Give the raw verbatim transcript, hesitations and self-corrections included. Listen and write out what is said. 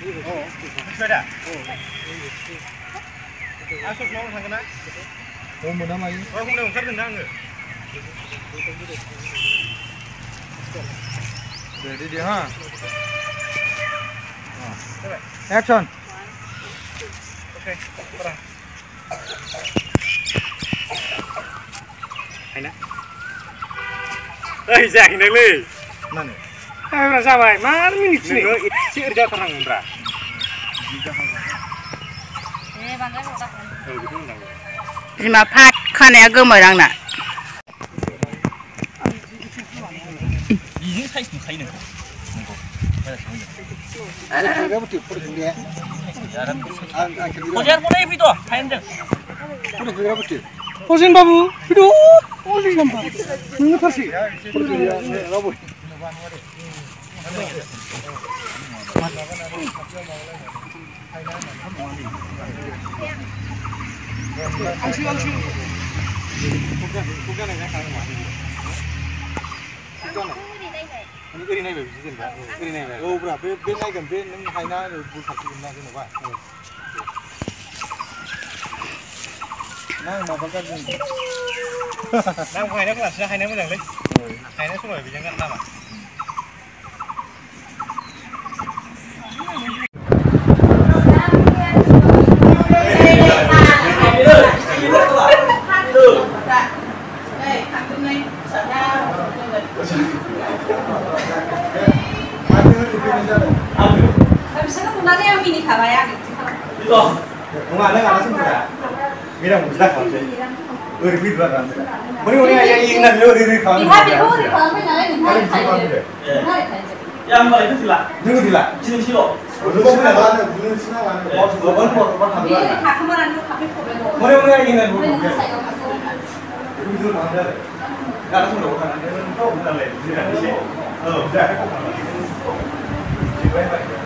ช่วยได้อาสุกน้องทางกันนะโอ้หมดน้ำไหมโอ้คุณเดี๋ยวผมคัดหนึ่งนั่งเลยเดี๋ยวดีๆฮะแอคชั่นโอเคไปไอ้นะเฮ้ยแจกอีกนึงเลยนั่นเฮ้ยมันสบายมาไม่นิดนึงอีกเชื่อจะทางมันra eh bangga kok tak oh gitu enggak terima pak kan ya gue merang nak ini size size nih ada ada betul betul dia posen mana itu kain deh betul betul betul posen babu itu posen gambar ini pasti betul dia babu angsi angsi bukan bukan yang saya mau bukan ini kiri naik begitu kan kiri naik oh berapa ben naik kan ben neng hai na bu satu kan naik kenapa nang mau pakai nang hai na kelas hai na macam ni hai na semua bisa kan sama Habis itu sebenarnya yang mini kalah ya gitu. Itu, nggak ada nggak langsung tidak. Mira muslah kalau sih. Uri bid banget. Muni muni aja ingat lu diri kamu. Lihat itu di kamu nyala di mana kayak. Yang mana itu sila? Dulu sila. Sila sila. Dulu sila mana? Dulu sila mana? Oh, bukan bukan bukan hamil. Ini kaki mana dulu kaki kobe. Muni muni aja ingat dulu. Dulu dulu mana? Nggak langsung dulu kan? Itu bukan lagi. Oh, udah. Baik-baik.